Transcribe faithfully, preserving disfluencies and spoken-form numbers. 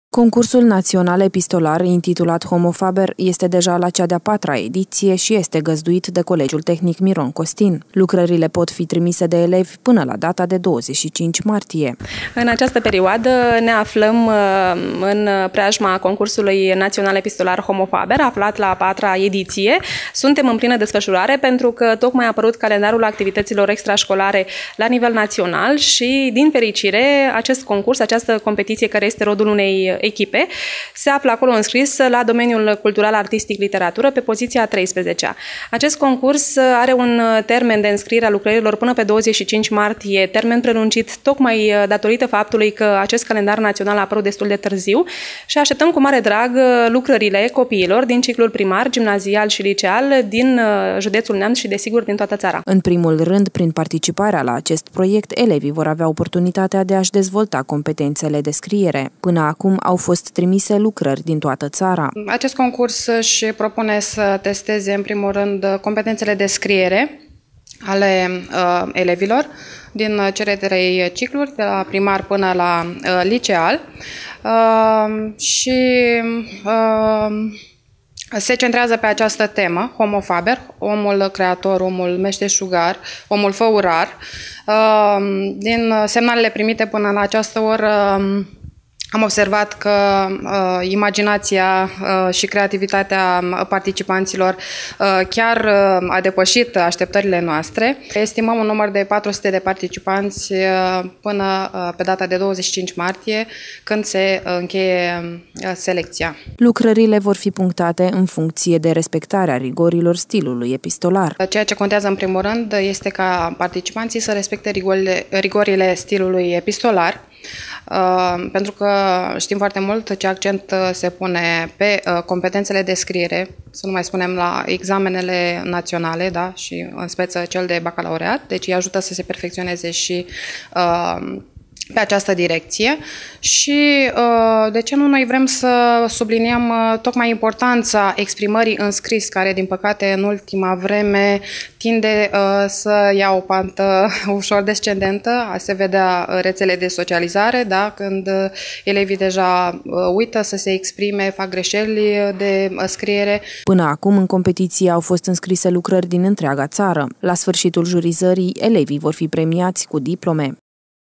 Concursul național epistolar intitulat Homo Faber este deja la cea de-a patra ediție și este găzduit de Colegiul Tehnic Miron Costin. Lucrările pot fi trimise de elevi până la data de douăzeci și cinci martie. În această perioadă ne aflăm în preajma concursului național epistolar Homo Faber, aflat la a patra ediție. Suntem în plină desfășurare pentru că tocmai a apărut calendarul activităților extrașcolare la nivel național și, din fericire, acest concurs, această competiție care este rodul unei echipe, se află acolo înscris la domeniul cultural, artistic, literatură, pe poziția a treisprezecea. Acest concurs are un termen de înscriere a lucrărilor până pe douăzeci și cinci martie, termen prelungit tocmai datorită faptului că acest calendar național a apărut destul de târziu și așteptăm cu mare drag lucrările copiilor din ciclul primar, gimnazial și liceal din județul Neamț și, desigur, din toată țara. În primul rând, prin participarea la acest proiect, elevii vor avea oportunitatea de a-și dezvolta competențele de scriere. Până acum au fost trimise lucrări din toată țara. Acest concurs își propune să testeze, în primul rând, competențele de scriere ale uh, elevilor din cele trei cicluri, de la primar până la uh, liceal. Uh, și uh, se centrează pe această temă, Homo Faber, omul creator, omul meșteșugar, omul făurar. Uh, din semnalele primite până la această oră, am observat că uh, imaginația uh, și creativitatea participanților uh, chiar uh, a depășit așteptările noastre. Estimăm un număr de patru sute de participanți uh, până uh, pe data de douăzeci și cinci martie, când se uh, încheie uh, selecția. Lucrările vor fi punctate în funcție de respectarea rigorilor stilului epistolar. Ceea ce contează în primul rând este ca participanții să respecte rigorile, rigorile stilului epistolar, Uh, pentru că știm foarte mult ce accent se pune pe uh, competențele de scriere, să nu mai spunem la examenele naționale, da, și în speță cel de bacalaureat, deci îi ajută să se perfecționeze și uh, pe această direcție și de ce nu noi vrem să subliniem tocmai importanța exprimării în scris, care din păcate în ultima vreme tinde să ia o pantă ușor descendentă, a se vedea rețele de socializare, da? Când elevii deja uită să se exprime, fac greșeli de scriere. Până acum în competiție au fost înscrise lucrări din întreaga țară. La sfârșitul jurizării, elevii vor fi premiați cu diplome.